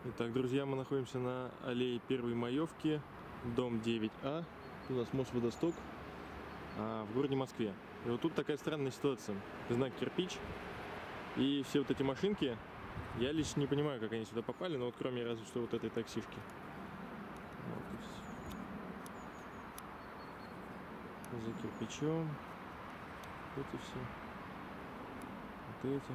Итак, друзья, мы находимся на аллее Первой Маевки, дом 9А. У нас Мосводосток в городе Москве. И вот тут такая странная ситуация. Знак кирпич. И все вот эти машинки, я лично не понимаю, как они сюда попали, но вот кроме разве что вот этой таксишки. Вот за кирпичом. Эти все. Вот эти.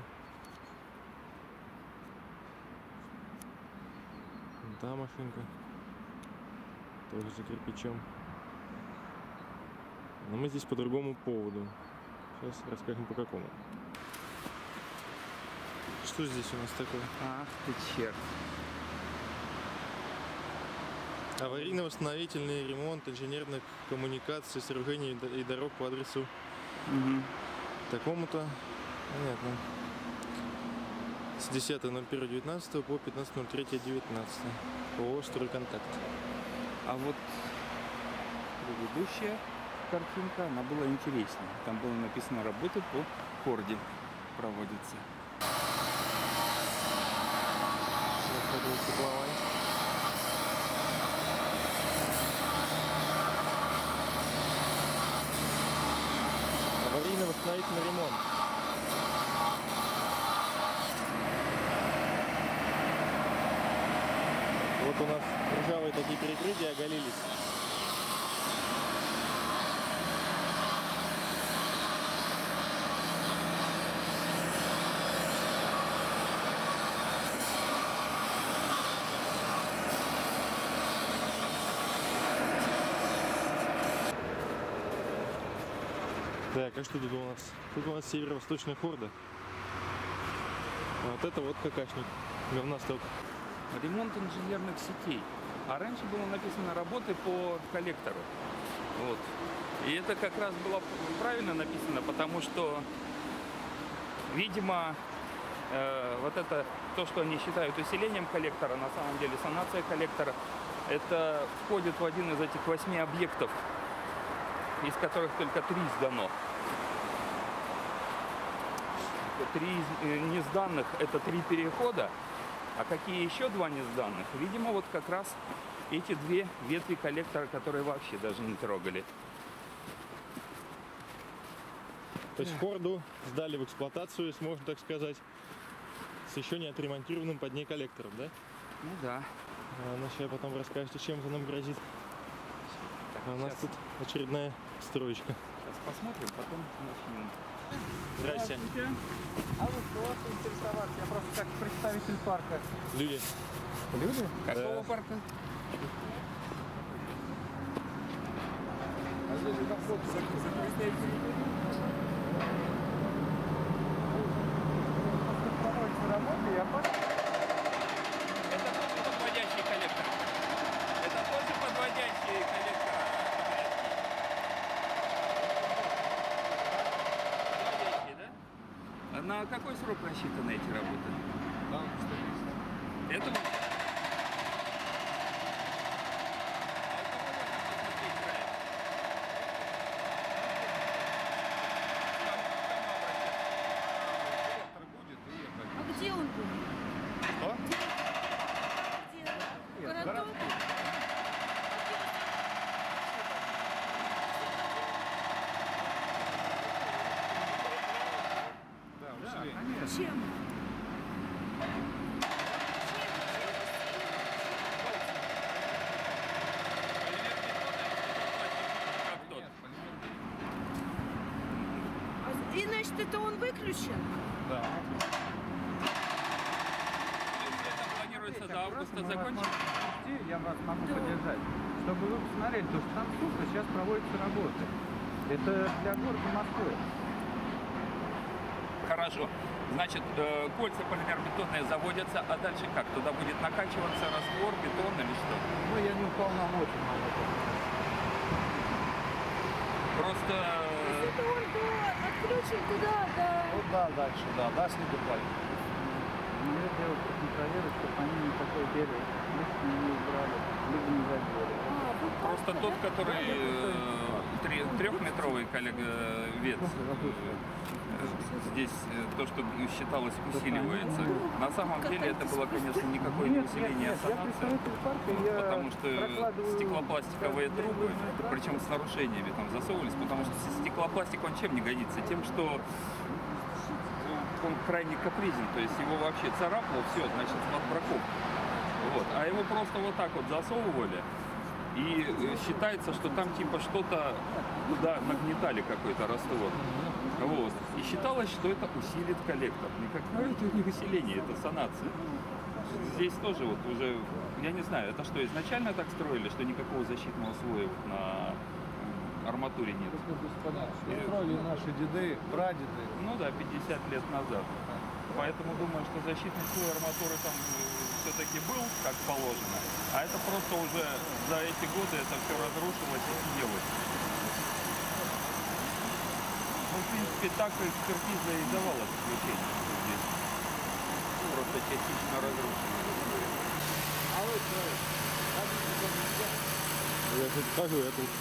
Та машинка тоже за кирпичом. Но мы здесь по другому поводу. Сейчас расскажем по какому. Что здесь у нас такое? Ах ты черт. Аварийно-восстановительный ремонт инженерных коммуникаций, сооружений и дорог по адресу такому-то. Понятно. С 10.01.19 по 15.03.19 ООО «Стройконтакт». А вот предыдущая картинка, она была интереснее. Там было написано: работы по Форде проводятся. Аварийно-восстановительный ремонт. Вот у нас ржавые такие перекрытия оголились. Так, а что тут у нас? Тут у нас северо-восточная Форда. А вот это вот какашник, говносток. Ремонт инженерных сетей. А раньше было написано: работы по коллектору. Вот. И это как раз было правильно написано, потому что, видимо, вот это то, что они считают усилением коллектора, на самом деле санация коллектора, это входит в один из этих 8 объектов, из которых только 3 сдано. 3 несданных — это 3 перехода. А какие еще 2 несданных? Видимо, вот как раз эти 2 ветви коллектора, которые вообще даже не трогали. То есть Форду сдали в эксплуатацию, если можно так сказать, с еще не отремонтированным под ней коллектором, да? Ну да. Ну, сейчас потом расскажете, чем это нам грозит. Так, у нас тут очередная строечка. Сейчас посмотрим, потом начнем. Здрасте. А вы что вас интересоваться? Я просто как представитель парка. Люди. Люди? Какого Да. парка? А здесь как работы, я понял. Это тоже подводящий коллектор. Это тоже подводящий коллектор. Подводящий, да? На какой срок рассчитаны эти работы? Там 100 Это вот. Где он был? Что? Где? Городок? Да, ушли. Чем? И значит, это он выключен? Да. Это планируется до августа закончить. Я вас могу поддержать, чтобы вы посмотрели, то что там сухо, сейчас проводятся работы. Это для города Москвы. Хорошо. Значит, кольца полимербетонные заводятся, а дальше как? Туда будет накачиваться раствор, бетон или что? Ну, я не уполномочен на это. Просто... Это он был отключен туда, да. Вот да, дальше, да, да, снегу плавит. Ну, я делал контролировать, чтобы они никакой берег не убрали, либо не задели. Просто тот, который трехметровый здесь то, что считалось, усиливается. На самом деле это было, конечно, никакое не усиление, а санация. Потому что стеклопластиковые трубы, причем с нарушениями там засовывались, потому что стеклопластик, он чем не годится? Тем, что он крайне капризен, то есть его вообще царапало, все, значит, под браковку. Вот. А его просто вот так вот засовывали, и считается, что там типа что-то туда нагнетали, какой-то раствор. Вот. И считалось, что это усилит коллектор. Никакое это не усиление, это санация. Здесь тоже вот уже, я не знаю, это что, изначально так строили, что никакого защитного слоя на арматуре нет? Строили наши деды, прадеды. Ну да, 50 лет назад. Поэтому думаю, что защитный слой арматуры там все-таки был, как положено. А это просто уже за эти годы это все разрушилось и съелось. Ну, в принципе, так экспертиза и давала заключение, что здесь просто частично разрушено. Я тут хожу, я тут.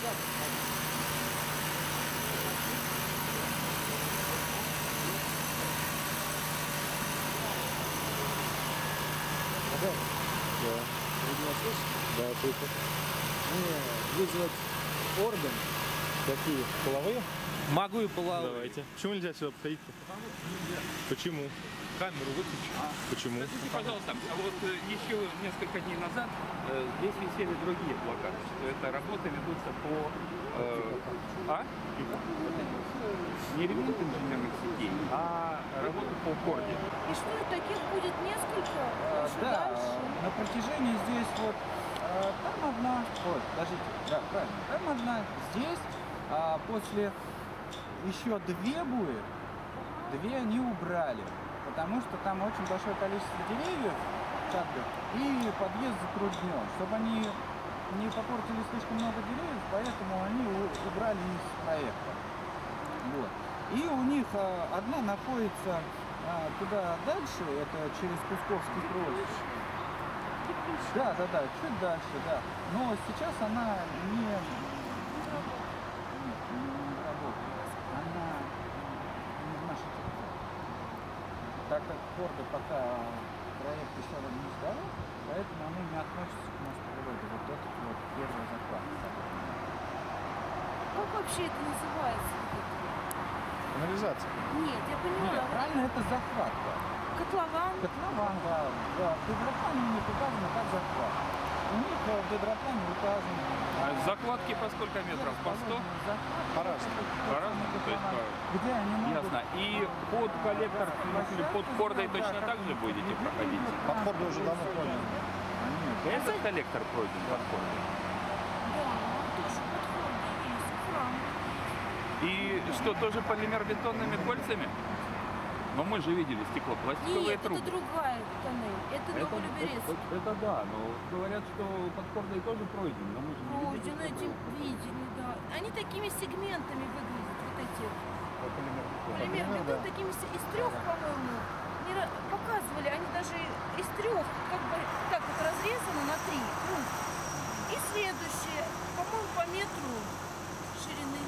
Да. Да, слышу. Вызвать орган. Какие? Половые? Могу и половые. Давайте. Почему нельзя сюда подходить? Почему? Камеру выключу. Почему? Скажите, пожалуйста, а вот еще несколько дней назад здесь висели другие плакаты, что это работы ведутся по... Не ремонт инженерных сетей, а работы по упорке. И что, таких будет несколько? Что Да, дальше? на протяжении здесь вот, там одна, ой, подождите, да, правильно, там одна, здесь, после еще две будет, две они убрали, потому что там очень большое количество деревьев, как бы, и подъезд затруднен, чтобы они не попортили слишком много деревьев, поэтому они убрали из проекта. Вот. И у них одна находится туда дальше, это через Кусковский проезд. Да, чуть дальше, да. Но сейчас она не работает. Она не в нашей территории. Так как Форда пока проект еще не сдал, поэтому она не относится к мостовой. Вот этот вот первый заклад. Как вообще это называется? Канализация. Нет, я поняла. Нет, правильно, это захват. Да. Котлован. Котлован, да. В гидроплане у них указано как захват. У них в гидроплане указано. А закладки по сколько метров? По 100? По-разному. По-разному? То есть Где они могут... Ясно. И под коллектор, или под Фордой точно так же будете проходить? Под Фордой уже давно пройден. Этот коллектор пройден под Фордой. Да, тоже подходы есть. Храм. И что, тоже полимербетонными кольцами? Но мы же видели стеклопластиковые Нет, трубы. это другая тоннель. Это Новолюберецк. Это да, но говорят, что под Фордой тоже пройден, но мы же не видели. Пройдено, этим видели, да. Они такими сегментами выглядят, вот эти. Полимербетон такими из трех, по-моему, показывали. Они даже из трех, как бы так вот разрезаны на три. И следующее, по-моему, по метру ширины.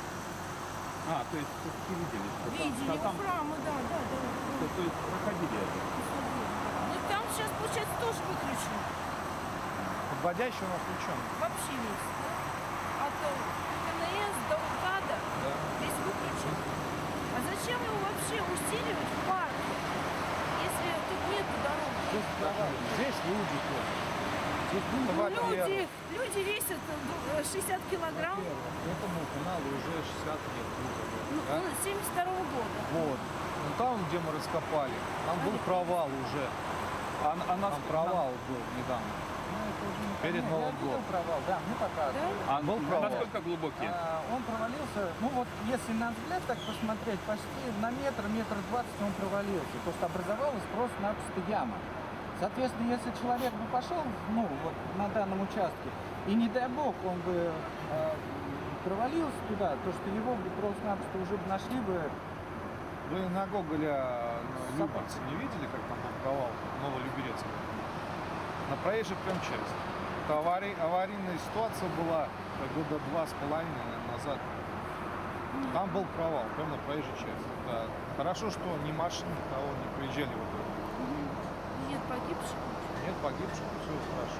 То есть все-таки видели, что Видели там, у храма, да. то есть проходили это. Ну там сейчас, получается, тоже выключен. Подводящий у нас включен. Вообще весь. Да? От КНС до УКАДа весь выключен. А зачем его вообще усиливать в парке, если тут нет дороги? Здесь люди тоже. Здесь Люди весят 60 килограмм. Этому каналу уже 60 лет. Ну, он 72-го года. Вот. Ну, там, где мы раскопали, там был провал уже. Там провал был недавно. Перед Новым годом. Провал, да, мне показывали. Был провал. Насколько глубокий? Он провалился, ну вот если на взгляд так посмотреть, почти на метр 20 он провалился. Просто образовалась просто-напросто яма. Соответственно, если человек бы пошел, ну вот на данном участке, и не дай бог он бы провалился туда, то что его бы просто-напросто уже нашли бы. Вы на Гоголя на Люберце не видели, как там был провал Новолюберецк? На проезжей прям часть. Это аварийная ситуация была года 2,5 назад. Там был провал, прямо на проезжей части. Да. Хорошо, что ни машин, никого не приезжали в это. Нет погибших. Нет погибших, все хорошо.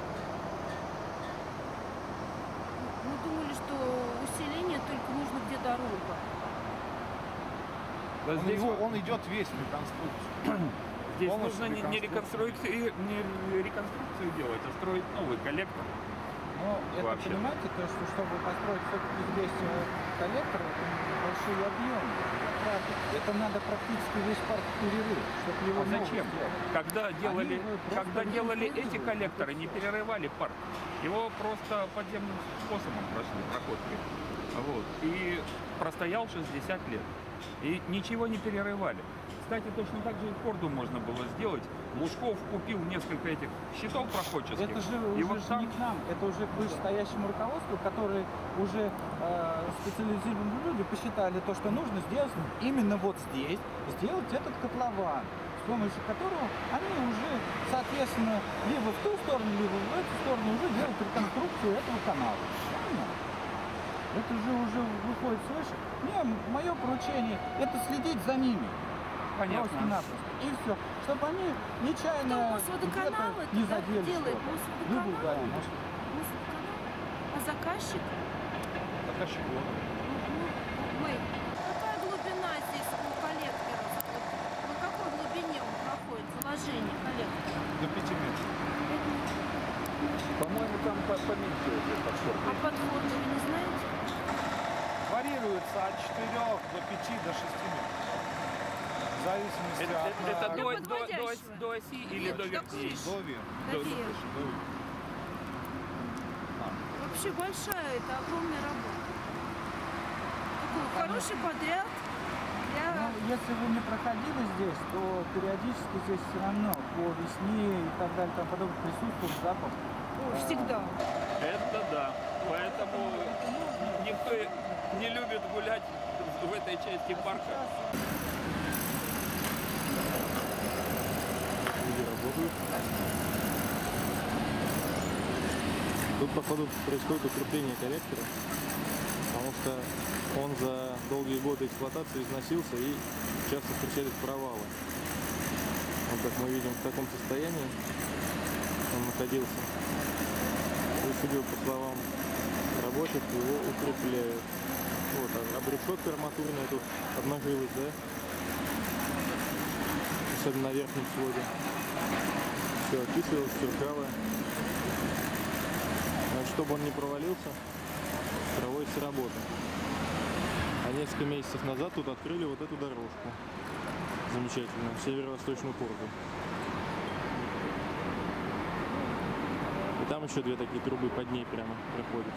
Мы думали, что усиление только нужно где дорога. Да здесь Он идет весь в реконструкцию. здесь полностью нужно не реконструкцию делать, а строить новый коллектор. Но это, Вообще. понимаете, то, что чтобы построить все-таки здесь коллектор, это большие объемы. Это надо практически весь парк перерыть, чтобы его А зачем? новый сделать. Когда Они делали просто эти коллекторы, не перерывали парк. Его просто подземным способом прошли, проходкой. Вот. И простоял 60 лет. И ничего не перерывали. Кстати, точно так же и Форду можно было сделать. Лужков купил несколько этих щитов проходческих. Это же и уже вот там не к нам, это уже к вышестоящему руководству, которые уже специализированные люди посчитали то, что нужно сделать именно вот здесь, сделать этот котлован, с помощью которого они уже, соответственно, либо в ту сторону, либо в эту сторону уже делают реконструкцию этого канала. Правильно? Это же уже выходит свыше. Мое поручение – это следить за ними. понятно. Просто-напросто. И все. Чтобы они нечаянно Мосводоканал где-то это не так задели делает? что-то. Мосводоканал? Да, может. А заказчик? Заказчик вот. Мы. Какая глубина здесь у коллектора? На какой глубине он проходит? Заложение коллектора? До 5 метров. По-моему, там поменьше А под Фордом вы не знаете? Варьируется от 4 до 5 до 6 метров. В зависимости от... Это Для до подводящего. до оси или Нет, до до вертей? крыши. До вверх. До верха. Вообще большая, это огромная работа. Такой хороший подряд для... Ну, если вы не проходили здесь, то периодически здесь все равно по весне и так далее, там подобное присутствует запах. Ой, всегда. Это да. Поэтому никто не любит гулять в этой части парка. Люди работают. Тут, походу, происходит укрепление коллектора, потому что он за долгие годы эксплуатации износился и часто встречались провалы. Вот как мы видим, в таком состоянии он находился. И, судя по словам рабочих, его укрепляют. Вот, а решетка арматурная тут обнажилась, да? Особенно на верхнем своде. Все окислилось, сверкало. Значит, чтобы он не провалился, проводится работа. А несколько месяцев назад тут открыли вот эту дорожку. Замечательную, северо-восточную Форду. И там еще две такие трубы под ней прямо проходят.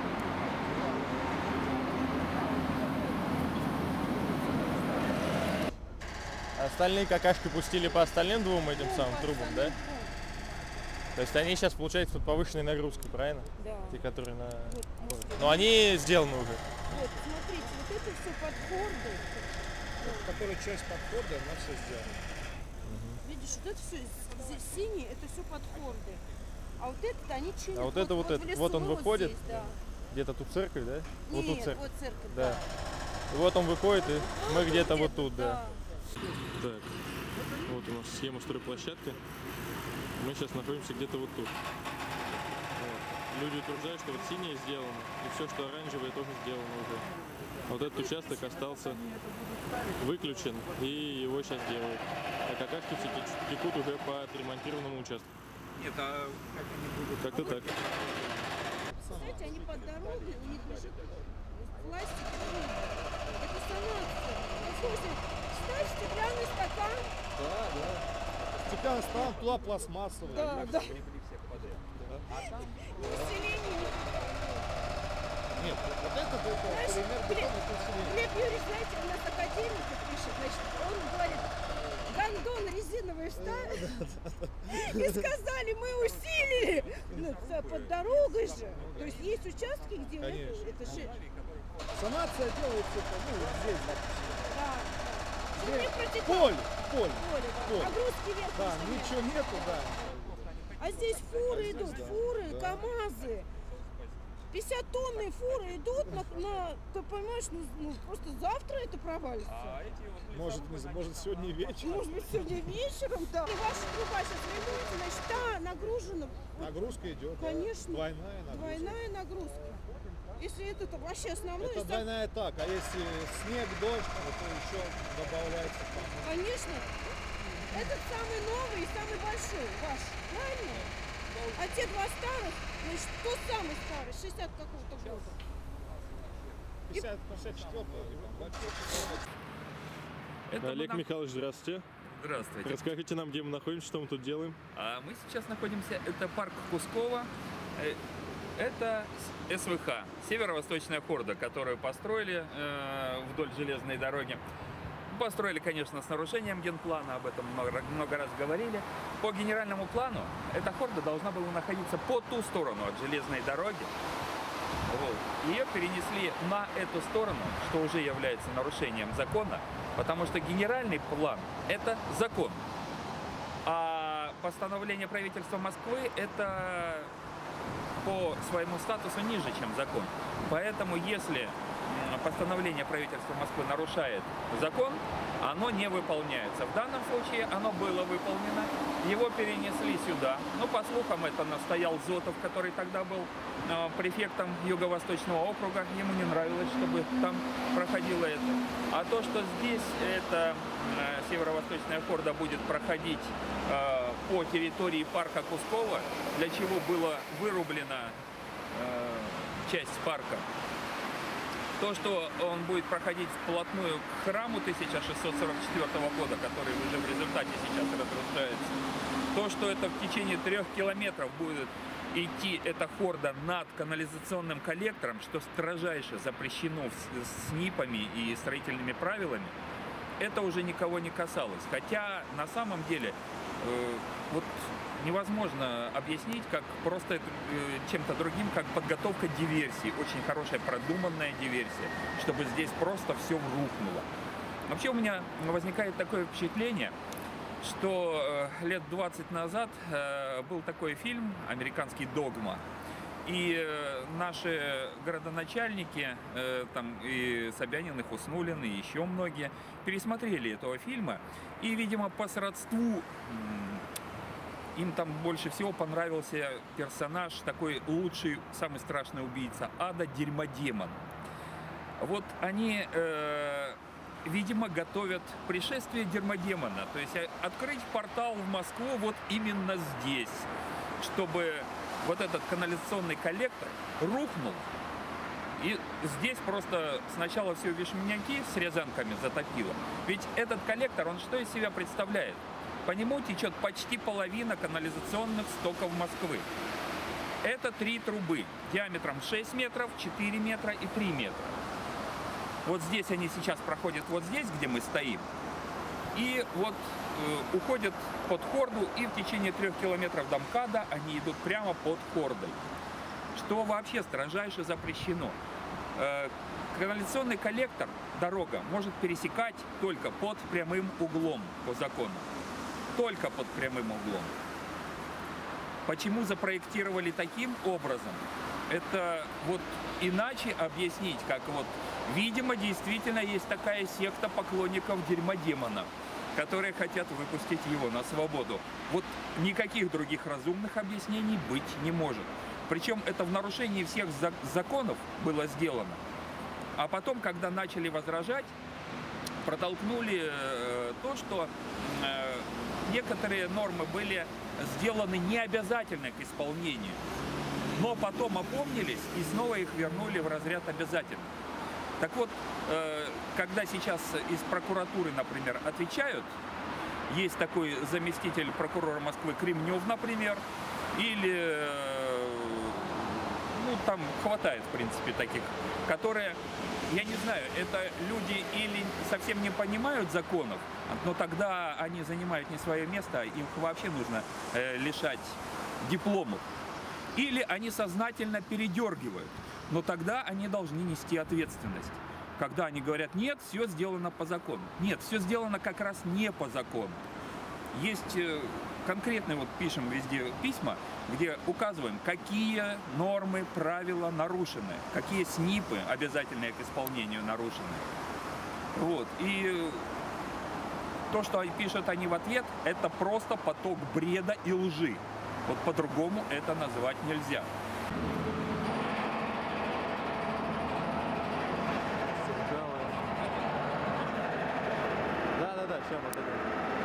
Остальные какашки пустили по остальным двум этим самым трубам, да? То есть они сейчас, получается, под повышенной нагрузкой, правильно? Да. Те, которые на... Вот, Но они сделаны уже. вот, смотрите, вот это все под Фордой. Которая часть подхода, она все сделана. Видишь, вот это все здесь синее, это все под Фордой. А вот этот они чинят. А вот это вот в это, лесу, вот он вот выходит, здесь, да. где-то тут церковь, да? Вот тут Нет, церковь. вот церковь, Да. да. И вот он выходит, и Ну, мы где-то вот тут, да. да. Так, вот у нас схема стройплощадки. Мы сейчас находимся где-то вот тут. Вот. Люди утверждают, что вот синее сделано, и все, что оранжевое, тоже сделано уже. Вот этот участок остался выключен, и его сейчас делают. А какашки все текут уже по отремонтированному участку. Нет, а как они будут? Как-то так. Знаете, они под дорогой, у них лежит пластик. Это становится. Слушайте, ставь стеклянный стакан. Стеклянный стакан, туда пластмассовый. Да, да. Всех подряд. Усиление. Нет, вот это Знаешь, полимер бетон, это усиление. Глеб Юрьевич, знаете, у нас академик пишет, значит, он говорит, гондон резиновый вставили, и сказали, мы усилили. Ну, под дорогой же. То есть есть участки, где это же... Санация делается, ну, вот здесь, Да. Ну, не протекает поле. поле, да. Нагрузки вверх. Да, просто нет. ничего нету, да. А здесь фуры идут, фуры, КамАЗы. 50-тонные фуры идут ты понимаешь, просто завтра это провалится. Может сегодня вечером? Может быть, сегодня вечером, да. И ваша труба сейчас ремонте, значит, та нагружена. Нагрузка идет. Конечно. Да? Двойная нагрузка. Двойная нагрузка. Если это вообще основной... Это двойная так, а если снег, дождь, то еще добавляется там. Конечно. Этот самый новый и самый большой ваш, правильно? А те два старых, значит, тот самый старый, 60 какого-то года. 54-го. Олег Михайлович, здравствуйте. Здравствуйте. Расскажите нам, где мы находимся, что мы тут делаем. Мы сейчас находимся, это парк Кускова. Это СВХ, северо-восточная хорда, которую построили вдоль железной дороги. Построили, конечно, с нарушением генплана, об этом много раз говорили. По генеральному плану эта хорда должна была находиться по ту сторону от железной дороги. Вот. Ее перенесли на эту сторону, что уже является нарушением закона, потому что генеральный план – это закон. А постановление правительства Москвы – это по своему статусу ниже, чем закон. Поэтому, если постановление правительства Москвы нарушает закон, оно не выполняется. В данном случае оно было выполнено, его перенесли сюда. Но, по слухам, это настоял Зотов, который тогда был префектом Юго-Восточного округа. Ему не нравилось, чтобы там проходило это. А то, что здесь эта северо-восточная хорда будет проходить по территории парка Кускова, для чего была вырублена часть парка, то, что он будет проходить вплотную к храму 1644 года, который уже в результате сейчас разрушается, то, что это в течение 3 километров будет идти эта хорда над канализационным коллектором, что строжайше запрещено с НИПами и строительными правилами, это уже никого не касалось. Хотя на самом деле вот невозможно объяснить как просто чем-то другим, как подготовка диверсии. Очень хорошая продуманная диверсия, чтобы здесь просто все рухнуло. Вообще у меня возникает такое впечатление, что лет 20 назад был такой фильм американский «Догма». И наши городоначальники, там и Собянин, и Хуснуллин, и еще многие, пересмотрели этого фильма. И, видимо, по сродству им там больше всего понравился персонаж, такой лучший, самый страшный убийца ада, Дерьмодемон. Вот они, видимо, готовят пришествие Дерьмодемона. То есть открыть портал в Москву вот именно здесь, чтобы вот этот канализационный коллектор рухнул. И здесь просто сначала все вишняки с рязанками затопило. Ведь этот коллектор, он что из себя представляет? По нему течет почти половина канализационных стоков Москвы. Это 3 трубы диаметром 6 метров, 4 метра и 3 метра. Вот здесь они сейчас проходят, вот здесь, где мы стоим. И вот уходят под хорду, и в течение 3 километров до МКАДа они идут прямо под хордой. Что вообще строжайше запрещено. Канализационный коллектор, дорога, может пересекать только под прямым углом по закону. Только под прямым углом. Почему запроектировали таким образом? Это вот иначе объяснить, как вот, видимо, действительно есть такая секта поклонников Дерьмодемона, которые хотят выпустить его на свободу. Вот никаких других разумных объяснений быть не может. Причем это в нарушении всех законов было сделано. А потом, когда начали возражать, протолкнули то, что некоторые нормы были сделаны необязательно к исполнению. Но потом опомнились и снова их вернули в разряд обязательных. Так вот, когда сейчас из прокуратуры, например, отвечают, есть такой заместитель прокурора Москвы Кремнев, например, или, ну, там хватает, в принципе, таких, которые, я не знаю, это люди или совсем не понимают законов, но тогда они занимают не свое место, им вообще нужно лишать дипломов. Или они сознательно передергивают, но тогда они должны нести ответственность. Когда они говорят, нет, все сделано по закону. Нет, все сделано как раз не по закону. Есть конкретно вот пишем везде письма, где указываем, какие нормы, правила нарушены, какие СНИПы, обязательные к исполнению, нарушены. Вот. И то, что пишут они в ответ, это просто поток бреда и лжи. Вот по-другому это называть нельзя. Да, сейчас вот это.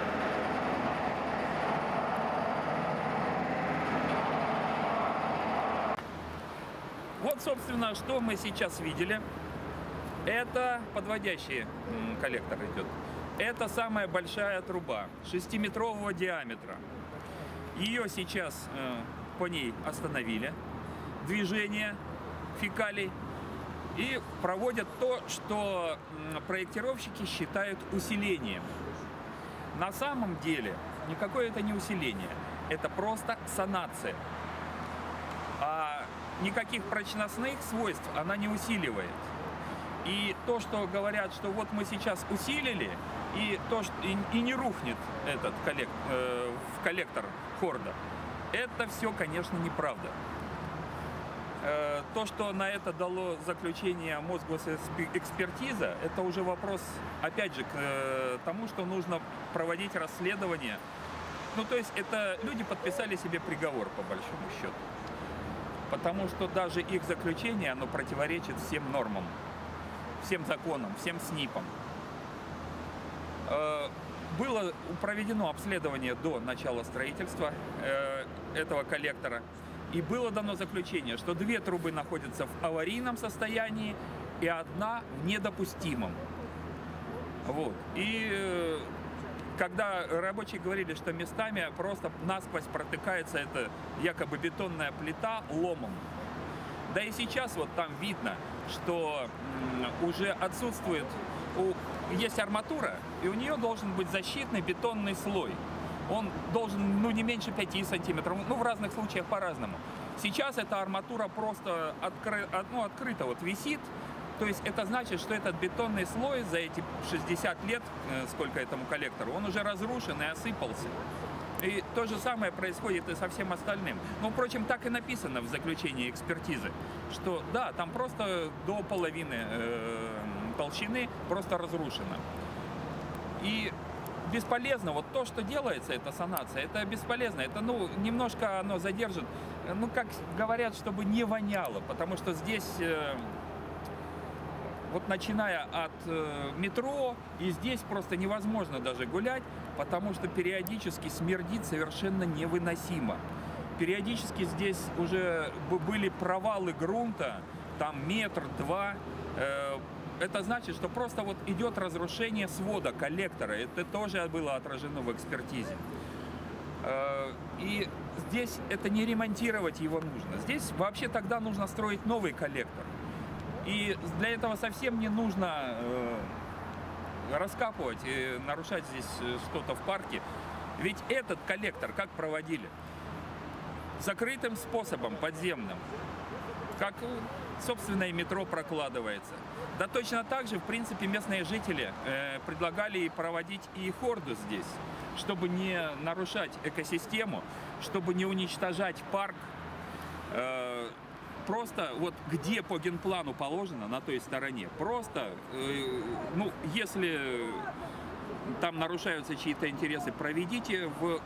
Вот, собственно, что мы сейчас видели. Это подводящий коллектор идет. Это самая большая труба 6-метрового диаметра. Ее сейчас по ней остановили. Движение фекалий. И проводят то, что проектировщики считают усилением. На самом деле никакое это не усиление. Это просто санация. А никаких прочностных свойств она не усиливает. И то, что говорят, что вот мы сейчас усилили, и не рухнет этот коллектор хорда, это все, конечно, неправда. То, что на это дало заключение Мосгосэкспертиза, это уже вопрос, опять же, к тому, что нужно проводить расследование. Ну, то есть, это люди подписали себе приговор, по большому счету. Потому что даже их заключение, оно противоречит всем нормам, всем законам, всем СНИПам. Было проведено обследование до начала строительства этого коллектора. И было дано заключение, что 2 трубы находятся в аварийном состоянии и 1 в недопустимом. Вот. И когда рабочие говорили, что местами просто насквозь протыкается эта якобы бетонная плита ломом. Да и сейчас вот там видно, что уже отсутствует, есть арматура, и у нее должен быть защитный бетонный слой. Он должен, ну, не меньше 5 сантиметров, ну, в разных случаях по-разному. Сейчас эта арматура просто открыто вот висит. То есть это значит, что этот бетонный слой за эти 60 лет, сколько этому коллектору, он уже разрушен и осыпался. И то же самое происходит и со всем остальным. Ну, впрочем, так и написано в заключении экспертизы, что да, там просто до половины толщины просто разрушено. И бесполезно. Вот то, что делается, эта санация, это бесполезно. Это, ну, немножко оно задержит, ну, как говорят, чтобы не воняло. Потому что здесь, вот начиная от метро, и здесь просто невозможно даже гулять, потому что периодически смердит совершенно невыносимо. Периодически здесь уже были провалы грунта, там 1-2 метра. Это значит, что просто вот идет разрушение свода коллектора. Это тоже было отражено в экспертизе. И здесь это не ремонтировать его нужно. Здесь вообще тогда нужно строить новый коллектор. И для этого совсем не нужно раскапывать и нарушать здесь что-то в парке. Ведь этот коллектор как проводили? Закрытым способом, подземным. Как, собственно, и метро прокладывается. Да точно так же, в принципе, местные жители предлагали проводить и хорду здесь, чтобы не нарушать экосистему, чтобы не уничтожать парк. Просто вот где по генплану положено, на той стороне, просто, ну, если там нарушаются чьи-то интересы, проведите в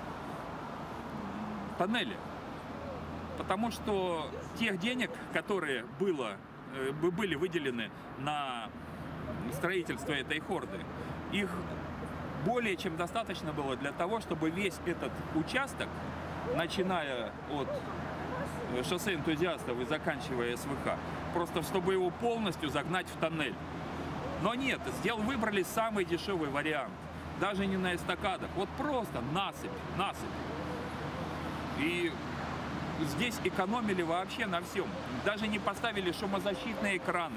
тоннеле. Потому что тех денег, которые были выделены на строительство этой хорды, их более чем достаточно было для того, чтобы весь этот участок, начиная от шоссе энтузиастов и заканчивая СВХ, просто чтобы его полностью загнать в тоннель. Но нет, выбрали самый дешевый вариант. Даже не на эстакадах, вот просто насыпь. И здесь экономили вообще на всем. Даже не поставили шумозащитные экраны.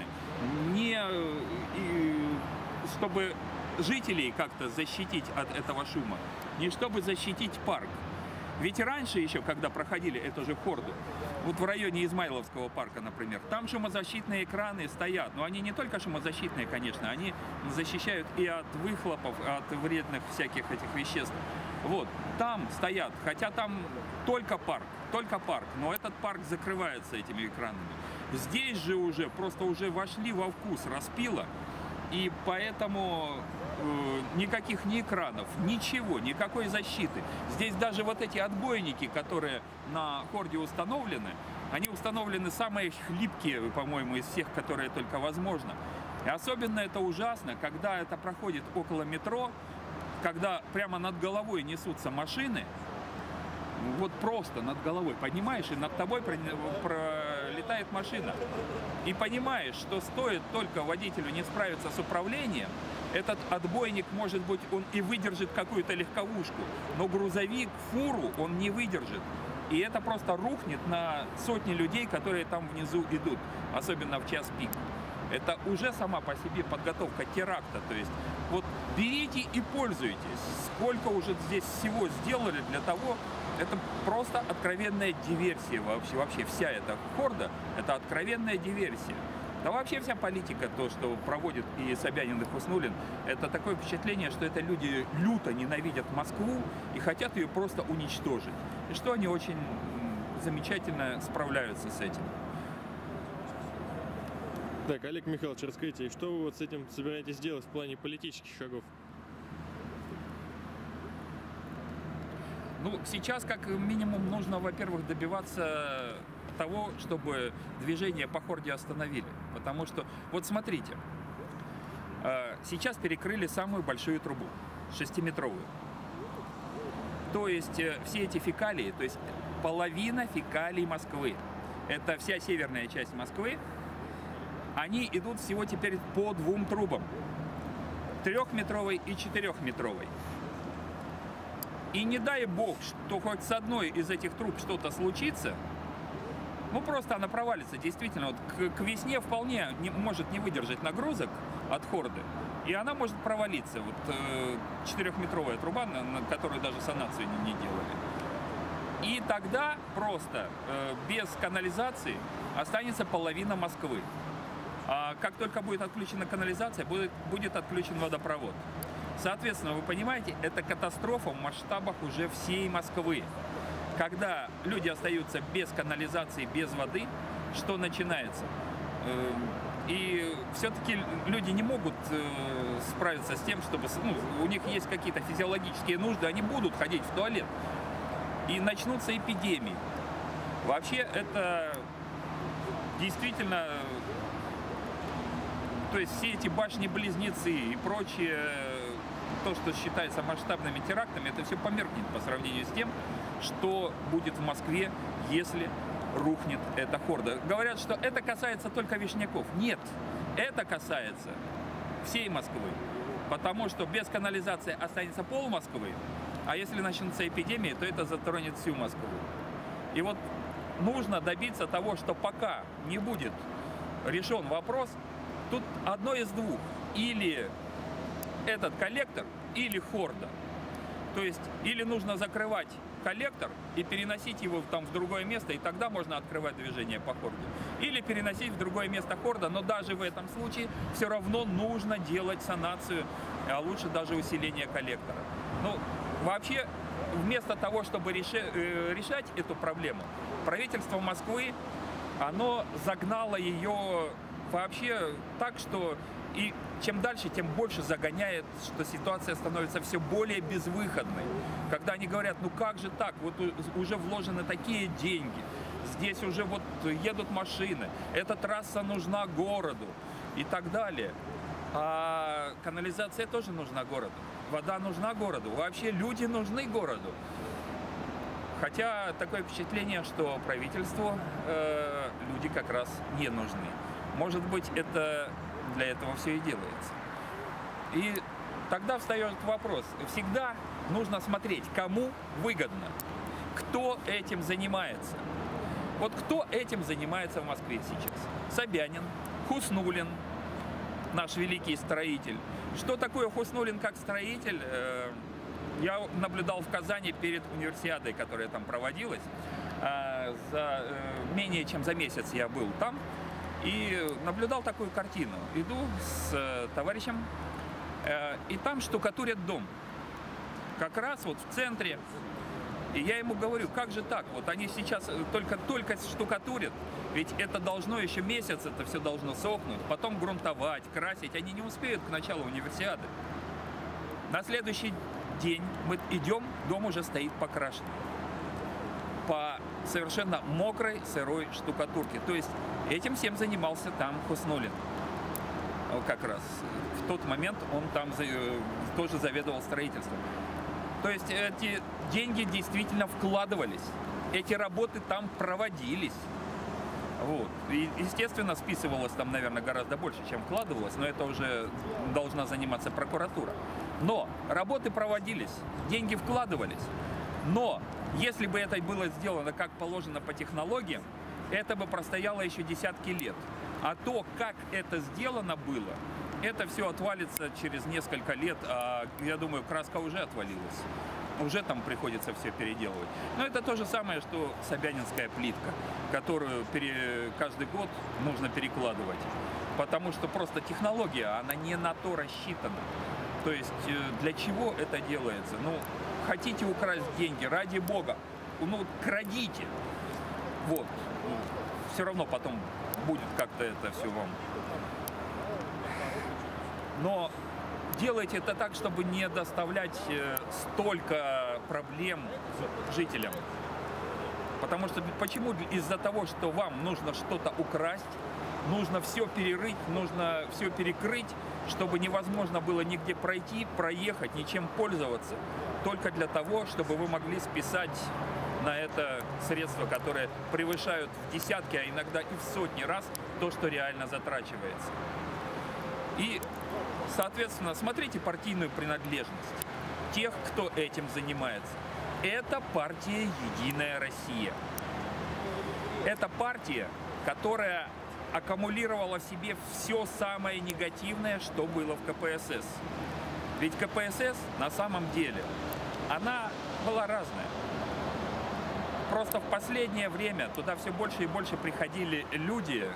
Чтобы жителей как-то защитить от этого шума. Не чтобы защитить парк. Ведь раньше еще, когда проходили эту же хорду, вот в районе Измайловского парка, например, там шумозащитные экраны стоят. Но они не только шумозащитные, конечно, они защищают и от выхлопов, от вредных всяких этих веществ. Вот, там стоят, хотя там только парк, но этот парк закрывается этими экранами. Здесь же уже, просто уже вошли во вкус распила, и поэтому никаких ни экранов, ничего, никакой защиты. Здесь даже вот эти отбойники, которые на хорде установлены, они установлены самые хлипкие, по-моему, из всех, которые только возможно. И особенно это ужасно, когда это проходит около метро, когда прямо над головой несутся машины, вот просто над головой, понимаешь, и над тобой пролетает машина. И понимаешь, что стоит только водителю не справиться с управлением, этот отбойник, может быть, он и выдержит какую-то легковушку, но грузовик, фуру он не выдержит. И это просто рухнет на сотни людей, которые там внизу идут, особенно в час пик. Это уже сама по себе подготовка теракта. То есть вот берите и пользуйтесь. Сколько уже здесь всего сделали для того, это просто откровенная диверсия вообще. Вообще вся эта хорда, это откровенная диверсия. Да вообще вся политика, то, что проводит и Собянин, и Хуснуллин, это такое впечатление, что это люди люто ненавидят Москву и хотят ее просто уничтожить. И что они очень замечательно справляются с этим. Так, Олег Михайлович, расскажите, что вы вот с этим собираетесь делать в плане политических шагов? Ну, сейчас как минимум нужно, во-первых, добиваться того, чтобы движение по хорде остановили. Потому что, вот смотрите, сейчас перекрыли самую большую трубу, 6-метровую. То есть все эти фекалии, то есть половина фекалий Москвы, это вся северная часть Москвы, они идут всего теперь по 2 трубам, 3-метровой и 4-метровой. И не дай бог, что хоть с одной из этих труб что-то случится, ну просто она провалится. Действительно, вот к весне вполне может не выдержать нагрузок от хорды, и она может провалиться. Вот 4-метровая труба, на которую даже санацию не делали. И тогда просто без канализации останется половина Москвы. А как только будет отключена канализация, будет отключен водопровод. Соответственно, вы понимаете, это катастрофа в масштабах уже всей Москвы. Когда люди остаются без канализации, без воды, что начинается? И все-таки люди не могут справиться с тем, чтобы... Ну, у них есть какие-то физиологические нужды, они будут ходить в туалет. И начнутся эпидемии. Вообще это действительно... То есть все эти башни-близнецы и прочее, то, что считается масштабными терактами, это все померкнет по сравнению с тем, что будет в Москве, если рухнет эта хорда. Говорят, что это касается только Вишняков. Нет, это касается всей Москвы, потому что без канализации останется пол Москвы, а если начнутся эпидемии, то это затронет всю Москву. И вот нужно добиться того, что пока не будет решен вопрос, тут одно из двух. Или этот коллектор, или хорда. То есть, или нужно закрывать коллектор и переносить его там в другое место, и тогда можно открывать движение по хорде. Или переносить в другое место хорда, но даже в этом случае все равно нужно делать санацию, а лучше даже усиление коллектора. Ну, вообще, вместо того, чтобы решать эту проблему, правительство Москвы, оно загнало ее вообще так, что и чем дальше, тем больше загоняет, что ситуация становится все более безвыходной. Когда они говорят, ну как же так, вот уже вложены такие деньги, здесь уже вот едут машины, эта трасса нужна городу и так далее. А канализация тоже нужна городу, вода нужна городу, вообще люди нужны городу. Хотя такое впечатление, что правительству люди как раз не нужны. Может быть, это для этого все и делается. И тогда встает вопрос. Всегда нужно смотреть, кому выгодно, кто этим занимается. Вот кто этим занимается в Москве сейчас? Собянин, Хуснуллин, наш великий строитель. Что такое Хуснуллин как строитель? Я наблюдал в Казани перед универсиадой, которая там проводилась. Менее чем за месяц я был там. И наблюдал такую картину. Иду с товарищем, и там штукатурят дом. как раз вот в центре. И я ему говорю, как же так? Вот они сейчас только штукатурят, ведь это должно еще месяц, это все должно сохнуть, потом грунтовать, красить. Они не успеют к началу универсиады. На следующий день мы идем, дом уже стоит покрашенный. По совершенно мокрой, сырой штукатурке. То есть этим всем занимался там Хуснуллин. Как раз. В тот момент он там тоже заведовал строительством. То есть эти деньги действительно вкладывались. Эти работы там проводились. Вот. И, естественно, списывалось там, наверное, гораздо больше, чем вкладывалось, но это уже должна заниматься прокуратура. Но работы проводились, деньги вкладывались. Но если бы это было сделано как положено по технологиям, это бы простояло еще десятки лет. А то, как это сделано было, это все отвалится через несколько лет, а я думаю, краска уже отвалилась. Уже там приходится все переделывать. Но это то же самое, что собянинская плитка, которую каждый год нужно перекладывать. Потому что просто технология, она не на то рассчитана. То есть для чего это делается? Ну, хотите украсть деньги, ради бога, ну, крадите. Вот. Все равно потом будет как-то это все вам. Но делайте это так, чтобы не доставлять столько проблем жителям. Потому что почему? Из-за того, что вам нужно что-то украсть, нужно все перерыть, нужно все перекрыть, чтобы невозможно было нигде пройти, проехать, ничем пользоваться. Только для того, чтобы вы могли списать на это средства, которые превышают в десятки, а иногда и в сотни раз то, что реально затрачивается. И, соответственно, смотрите партийную принадлежность тех, кто этим занимается. Это партия «Единая Россия». Это партия, которая аккумулировала в себе все самое негативное, что было в КПСС. Ведь КПСС на самом деле, она была разная. Просто в последнее время туда все больше и больше приходили люди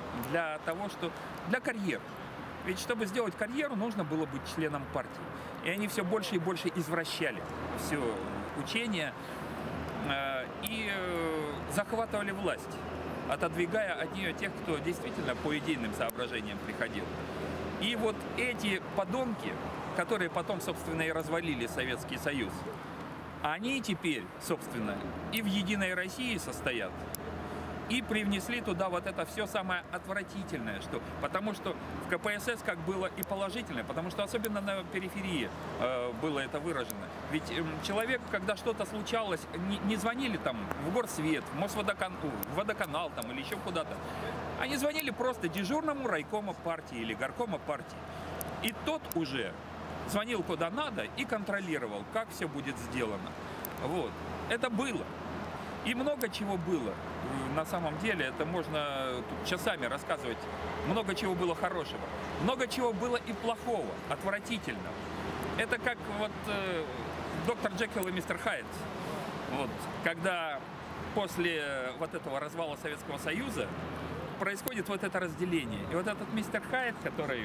для карьеры. Ведь чтобы сделать карьеру, нужно было быть членом партии. И они все больше и больше извращали все учение и захватывали власть, отодвигая от нее тех, кто действительно по идейным соображениям приходил. И вот эти подонки, которые потом, собственно, и развалили Советский Союз, они теперь, собственно, и в «Единой России» состоят, и привнесли туда вот это все самое отвратительное, потому что в КПСС как было и положительное, потому что особенно на периферии было это выражено. Ведь человек, когда что-то случалось, не звонили там в горсвет, в водоканал там, или еще куда-то. Они звонили просто дежурному райкому партии или горкому партии. И тот уже звонил куда надо и контролировал, как все будет сделано. Вот. Это было. И много чего было. На самом деле, это можно тут часами рассказывать. Много чего было хорошего. Много чего было и плохого, отвратительного. Это как вот доктор Джекил и мистер Хайд. Вот, когда после вот этого развала Советского Союза происходит вот это разделение. И вот этот мистер Хайд, который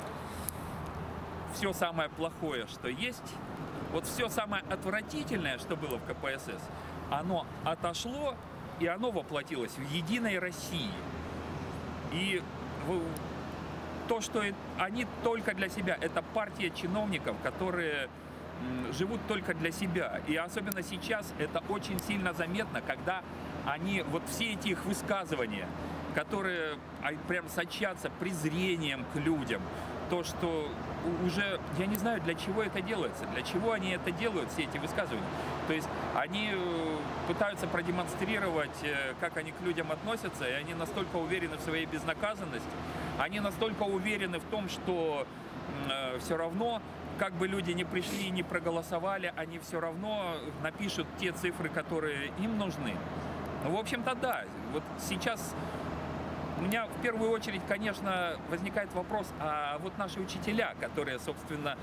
все самое плохое, что есть, вот все самое отвратительное, что было в КПСС, оно отошло, и оно воплотилось в «Единой России». И то, что они только для себя, это партия чиновников, которые живут только для себя. И особенно сейчас это очень сильно заметно, когда они, вот все эти их высказывания, которые прям сочатся презрением к людям, то, что уже, я не знаю, для чего это делается, для чего они это делают, все эти высказывания. То есть они пытаются продемонстрировать, как они к людям относятся, и они настолько уверены в своей безнаказанности, они настолько уверены в том, что все равно, как бы люди не пришли и не проголосовали, они все равно напишут те цифры, которые им нужны. Ну, в общем-то, да, вот сейчас у меня в первую очередь, конечно, возникает вопрос, а вот наши учителя, которые, собственно,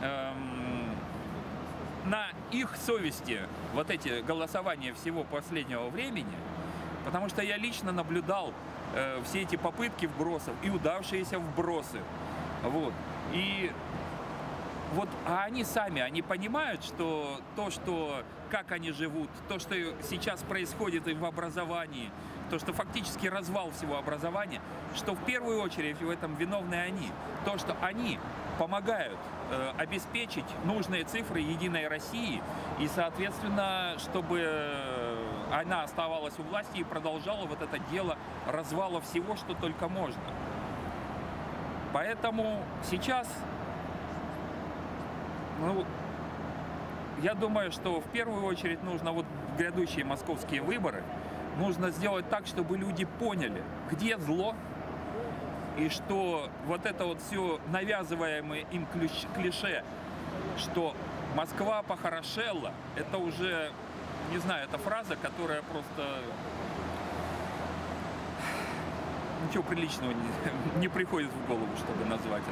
на их совести вот эти голосования всего последнего времени, потому что я лично наблюдал все эти попытки вбросов и удавшиеся вбросы. Вот. И Вот, а они сами, они понимают, что как они живут, то, что сейчас происходит и в образовании, то, что фактически развал всего образования, что в первую очередь в этом виновны они. То, что они помогают обеспечить нужные цифры Единой России и, соответственно, чтобы она оставалась у власти и продолжала вот это дело развала всего, что только можно. Поэтому сейчас, я думаю, что в первую очередь нужно вот грядущие московские выборы, нужно сделать так, чтобы люди поняли, где зло, и что вот это вот все навязываемое им клише, что Москва похорошела, это уже, не знаю, это фраза, которая просто ничего приличного не приходит в голову, чтобы назвать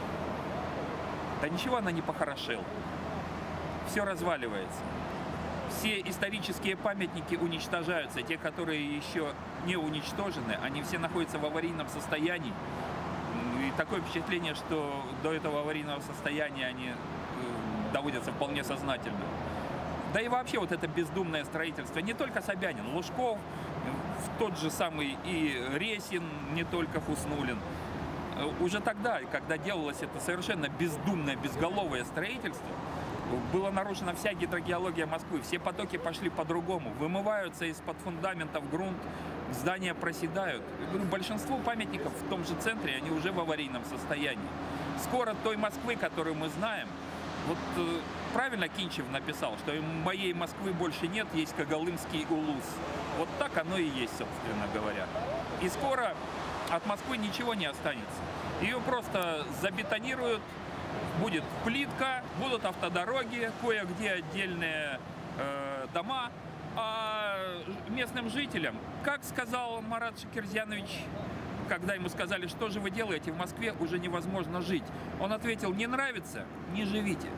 это. Да ничего она не похорошела. Все разваливается. Все исторические памятники уничтожаются. Те, которые еще не уничтожены, они все находятся в аварийном состоянии. И такое впечатление, что до этого аварийного состояния они доводятся вполне сознательно. Да и вообще вот это бездумное строительство. Не только Собянин, Лужков, тот же самый и Ресин, не только Хуснуллин. Уже тогда, когда делалось это совершенно бездумное, безголовое строительство, была нарушена вся гидрогеология Москвы. Все потоки пошли по-другому. Вымываются из-под фундаментов грунт, здания проседают. Я говорю, большинство памятников в том же центре, они уже в аварийном состоянии. Скоро той Москвы, которую мы знаем, вот правильно Кинчев написал, что моей Москвы больше нет, есть Когалымский улус. Вот так оно и есть, собственно говоря. И скоро от Москвы ничего не останется. Ее просто забетонируют, будет плитка, будут автодороги, кое-где отдельные дома. А местным жителям, как сказал Марат Шакирзянович, когда ему сказали, что же вы делаете, в Москве уже невозможно жить. Он ответил, не нравится, не живите.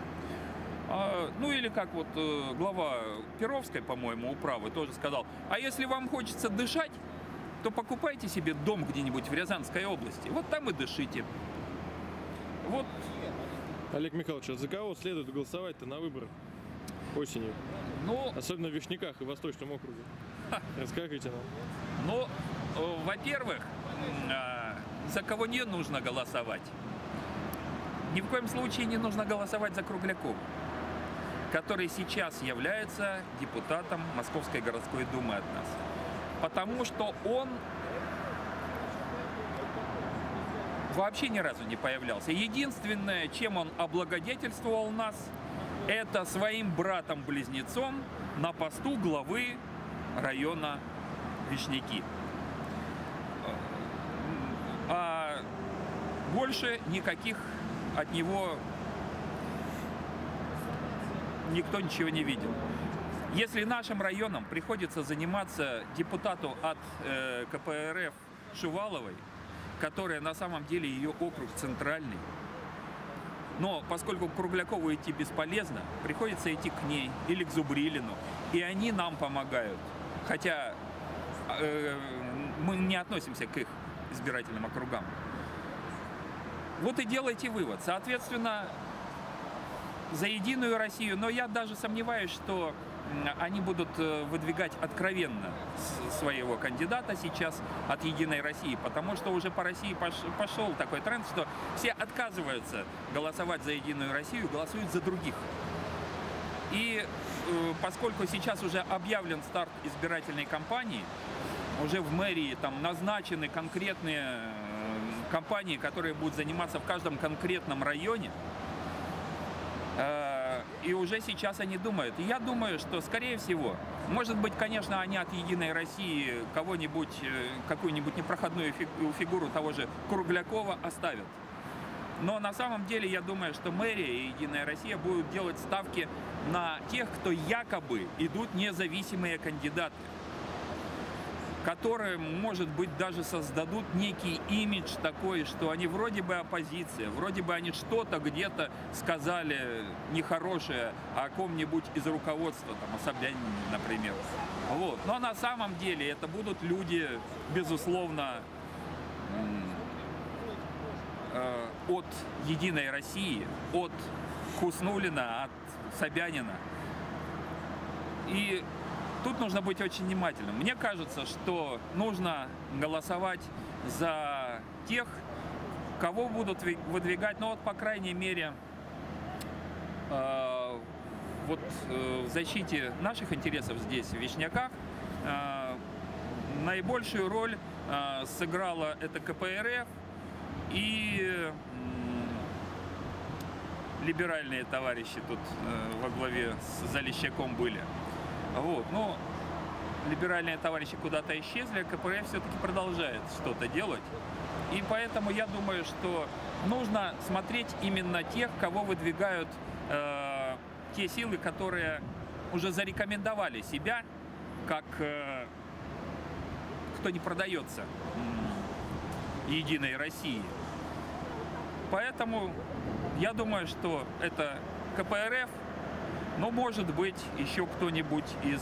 Ну или как вот глава Перовской, по-моему, управы тоже сказал, а если вам хочется дышать, то покупайте себе дом где-нибудь в Рязанской области. Вот там и дышите. Вот. Олег Михайлович, а за кого следует голосовать-то на выборах осенью? Ну, особенно в Вишняках и Восточном округе. Расскажите нам. Ну, во-первых, за кого не нужно голосовать? Ни в коем случае не нужно голосовать за Круглякова, который сейчас является депутатом Московской городской думы от нас. Потому что он вообще ни разу не появлялся. Единственное, чем он облагодетельствовал нас, это своим братом-близнецом на посту главы района Вишняки. А больше никаких от него никто ничего не видел. Если нашим районом приходится заниматься депутату от КПРФ Шуваловой, которая на самом деле ее округ центральный, но поскольку к Круглякову идти бесполезно, приходится идти к ней или к Зубрилину, и они нам помогают. Хотя мы не относимся к их избирательным округам. Вот и делайте вывод. Соответственно, за Единую Россию, но я даже сомневаюсь, что они будут выдвигать откровенно своего кандидата сейчас от Единой России, потому что уже по России пошел такой тренд, что все отказываются голосовать за Единую Россию, голосуют за других. И поскольку сейчас уже объявлен старт избирательной кампании, уже в мэрии там назначены конкретные компании, которые будут заниматься в каждом конкретном районе, и уже сейчас они думают. И я думаю, что, скорее всего, может быть, конечно, они от Единой России кого-нибудь, какую-нибудь непроходную фигуру того же Круглякова оставят. Но на самом деле я думаю, что мэрия и Единая Россия будут делать ставки на тех, кто якобы идут независимые кандидаты, которые, может быть, даже создадут некий имидж такой, что они вроде бы оппозиция, вроде бы они что-то где-то сказали нехорошее о ком-нибудь из руководства, там, о Собянине, например. Вот. Но на самом деле это будут люди, безусловно, от «Единой России», от Хуснуллина, от Собянина. И тут нужно быть очень внимательным. Мне кажется, что нужно голосовать за тех, кого будут выдвигать, ну вот, по крайней мере, в защите наших интересов здесь, в Вишняках, наибольшую роль сыграла это КПРФ и либеральные товарищи тут во главе с Залещаком были. Вот, но либеральные товарищи куда-то исчезли, а КПРФ все-таки продолжает что-то делать. И поэтому я думаю, что нужно смотреть именно тех, кого выдвигают те силы, которые уже зарекомендовали себя как кто не продается Единой России. Поэтому я думаю, что это КПРФ, но может быть еще кто-нибудь из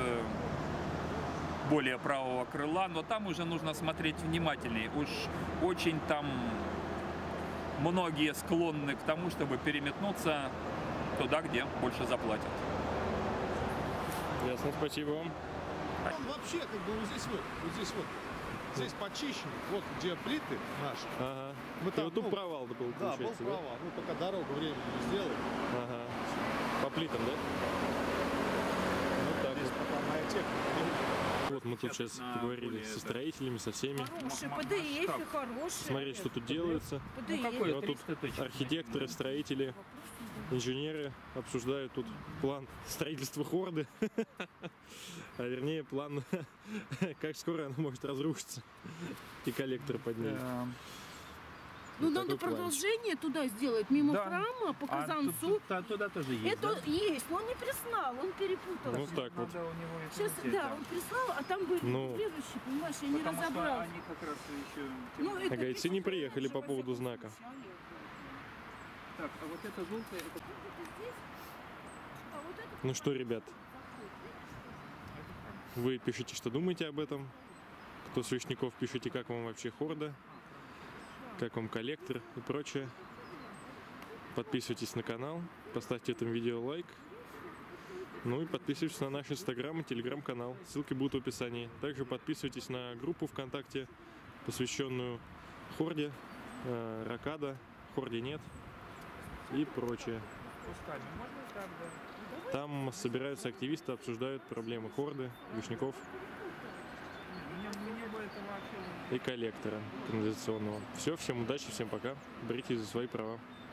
более правого крыла, но там уже нужно смотреть внимательнее. Уж очень там многие склонны к тому, чтобы переметнуться туда, где больше заплатят. Ясно, спасибо вам. Он вообще как бы здесь почищено, вот где плиты наши. Ага. Мы И там, вот тут ну, провал был, Да, был получается, да? провал. Мы пока дорогу временно не сделали. Ага. По плитам, да? Вот так Здесь вот. пока моя техника. Вот мы тут сейчас поговорили со строителями, со всеми. Хороший, ПДФ хороший. Смотреть, что тут делается. Ну, какой? И вот тут 300 тысяч. архитекторы, строители, инженеры обсуждают тут план строительства хорды. А вернее план, как скоро она может разрушиться. И коллектор под ней. Ну, Вот надо такой план. продолжение туда сделать, мимо Да. храма, по Казанцу. Туда тоже есть. Это есть, но он не прислал, он перепутал. Ну так вот. Сейчас, да, он прислал, а там были Ну. следующие, понимаешь, я не разобрал. Они как раз еще... Ну, это Гайцы не пишут, приехали по во поводу всяком знака. случае, а Так, а вот это желтое, это... здесь, а вот это Ну что, ребят, вы пишите, что думаете об этом. Кто с Вишняков, пишите, как вам вообще хорда, как вам коллектор и прочее. Подписывайтесь на канал, поставьте этому видео лайк. Ну и подписывайтесь на наш инстаграм и телеграм-канал. Ссылки будут в описании. Также подписывайтесь на группу ВКонтакте, посвященную хорде, ракада, хорде нет и прочее. Там собираются активисты, обсуждают проблемы хорды, Вишняков Мне бы это вообще... и коллектора канализационного. Все, всем удачи, всем пока. Боритесь за свои права.